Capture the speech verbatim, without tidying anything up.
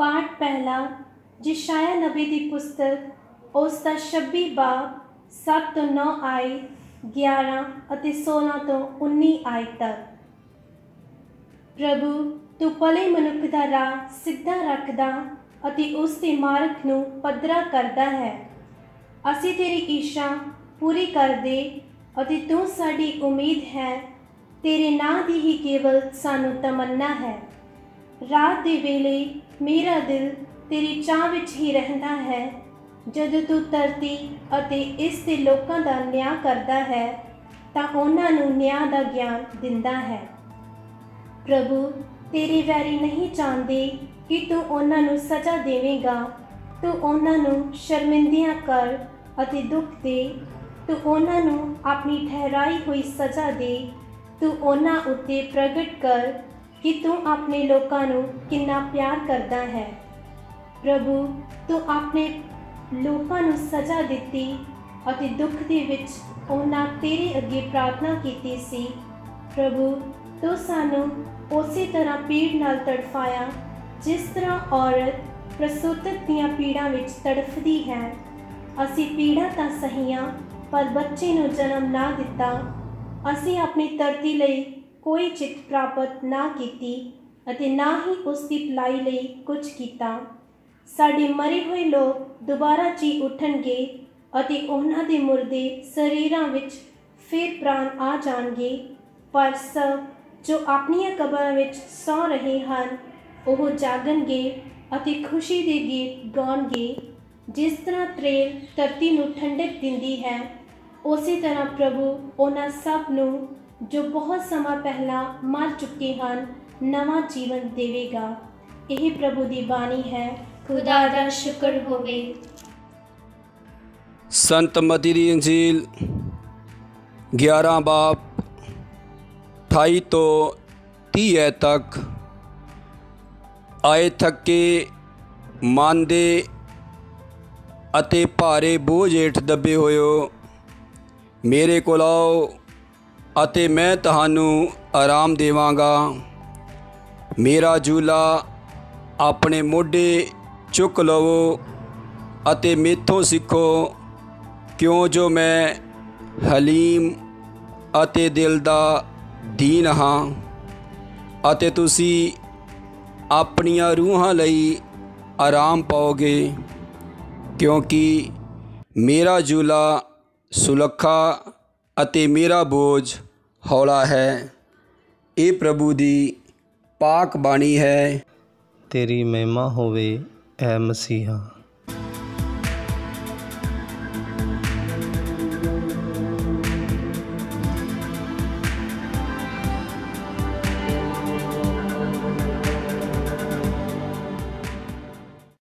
पाठ पहला यशायाह नबी की पुस्तक उसका छब्बी बाब सात तो नौ आय ग्यारह अते सोलह तो उन्नी आय तक। प्रभु तू भले मनुख दा राह सीधा रखदा अते उस दे मार्ग नूं पद्धरा करदा है। असीं तेरी इच्छा पूरी कर दे अते तू साडी उम्मीद है। तेरे नां दी ही केवल सानू तमन्ना है। रात दे वेले मेरा दिल तेरी चाह विच ही रहंदा है। जदों तू धरती अते इस दे लोकां दा न्याय करदा है तां उन्हां नूं न्याय दा ज्ञान दिंदा है। प्रभु तेरे वैरी नहीं चाहते कि तू उन्हां नूं सज़ा देवेगा। तू उन्हां नूं शर्मिंदियां कर अते दुख दे। तू उन्हां नूं अपनी ठहराई हुई सज़ा दे। तू उन्हां उत्ते प्रगट कर कि तू अपने लोकां नूं किन्ना प्यार करदा है। प्रभु तू अपने लोकां नूं सज़ा दित्ती अते दुख दे विच उन्हां तेरे अगे प्रार्थना कीती सी। प्रभु तू सानू उसी तरह पीड़ नाल तड़फाया जिस तरह औरत प्रसूतित दीआं पीड़ां विच तड़फदी है। असीं पीड़ां तां सहीआं पर बच्चे नूं जन्म ना दिता। असीं अपनी धरती लई कोई चित प्राप्त ना कीती अते ना ही उसकी भलाई लई कुछ कीता। साडे मरे हुए लोग दोबारा जी उठणगे अते उन्हां दे मुर्दे शरीरां विच फिर प्राण आ जाणगे। पर सब जो अपनियां कब्रां विच सौ रहे हन ओह जागणगे अते खुशी दे गीत गाउणगे। जिस तरह त्रेल धरती नूं ठंडक दिंदी है उसी तरह प्रभु उन्हां सब नूं जो बहुत समा पहला मर चुके हैं नवा जीवन देवेगा। यही प्रभु दी बाणी है। खुदा दा शुक्र होवे। संत मती दी इंजील ग्यारह बाब अठाई तो तीह तक। आए थके मांदे अते भारे बोझ हेठ दबे होयो मेरे कोल आओ अते मैं तुहानू आराम देवांगा। मेरा झूला अपने मोढे चुक लवो अते मेथों सीखो क्यों जो मैं हलीम अते दिल दा दीन हाँ अते तुसी अपनियां रूहां लई आराम पाओगे क्योंकि मेरा झूला सुलखा अते मेरा बोझ हौला है। ये प्रभु दी पाक बाणी है। तेरी महिमा होवे ऐ मसीहा।